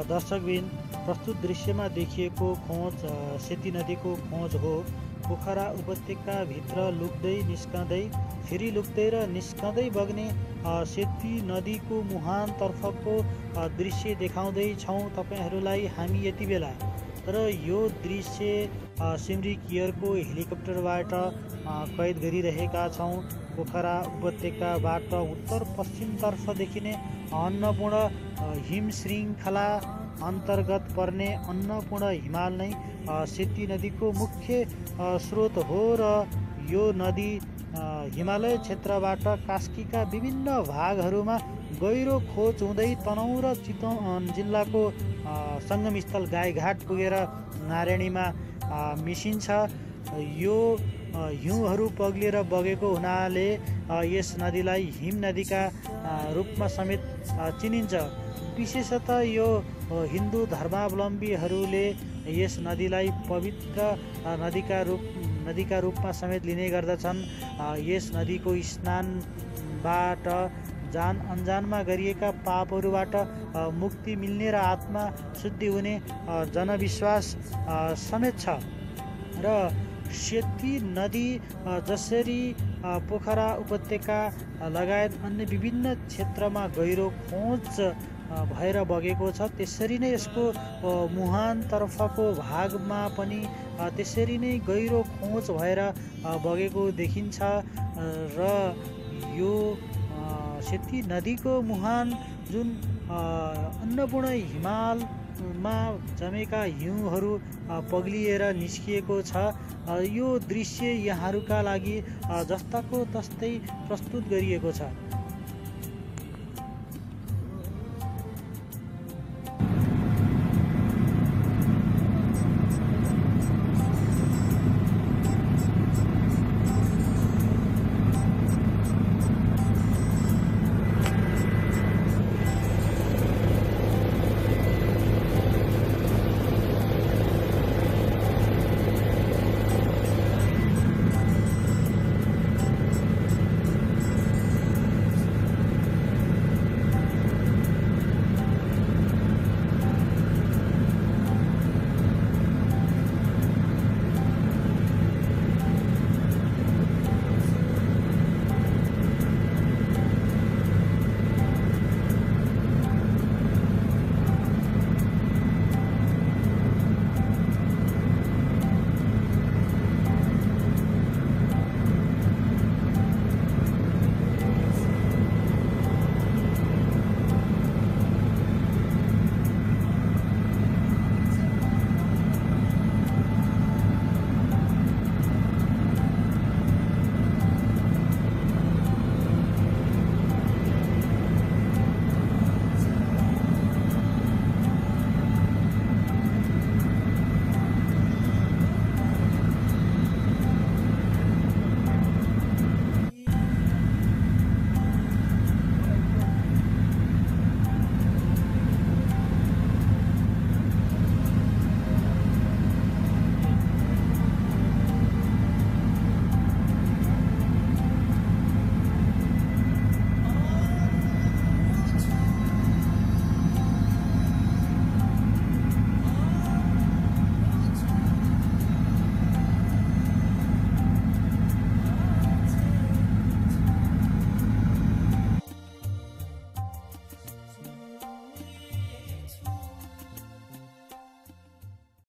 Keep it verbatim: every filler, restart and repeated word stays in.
दर्शकबिन, प्रस्तुत दृश्यमा देखिएको खोज सेती नदीको खोज हो। पोखरा उपत्यकाभित्र लुक्दै निस्कँदै फेरि लुक्दै र निस्कँदै बग्ने सेती नदीको मुहानतर्फको दृश्य देखाउँदैछौँ तपाईँहरूलाई हामी यति बेला। र यो दृश्य सिमरी केयरको हेलिकप्टरबाट कैद गरिरहेका छौँ। पोखरा उपत्यकाबाट उत्तर पश्चिमतर्फ देखिने अन्नपूर्ण हिम श्रृङ्खला अन्तर्गत पर्ने अन्नपूर्ण हिमाल नै सेती नदीको मुख्य स्रोत हो र यो नदी हिमालय क्षेत्रबाट कास्कीका विभिन्न भागहरूमा गहिरो खोज हुँदै तनहुँ र चितवन जिल्लाको सङ्गमस्थल गाईघाट पुगेर नारायणीमा मिसिन्छ। यो हिउँहरू पग्लिएर बगेको हुनाले यस नदीलाई हिम नदीका रूपमा समेत चिनिन्छ। विशेषतः यो हिन्दू धर्मावलम्बीहरूले यस नदीलाई पवित्र नदीका रूप नदीका रूपमा समेत लिने गर्दछन्। यस नदीको स्नानबाट जान अनजानमा गरिएका पापहरूबाट मुक्ति मिल्ने र आत्मा शुद्धि हुने जनविश्वास समेत छ। र सेती नदी जसरी पोखरा उपत्यका लगायत अन्य विभिन्न क्षेत्रमा गहिरो खोज भएर बगेको छ, त्यसरी नै यसको मुहानतर्फको भागमा पनि त्यसरी नै गहिरो खोज भएर बगेको देखिन्छ। र यो सेती नदीको मुहान जुन अन्नपूर्ण हिमालमा जमेका हिउँहरू पग्लिएर निस्किएको छ, यो दृश्य यहाँहरूका लागि जस्ताको तस्तै प्रस्तुत गरिएको छ।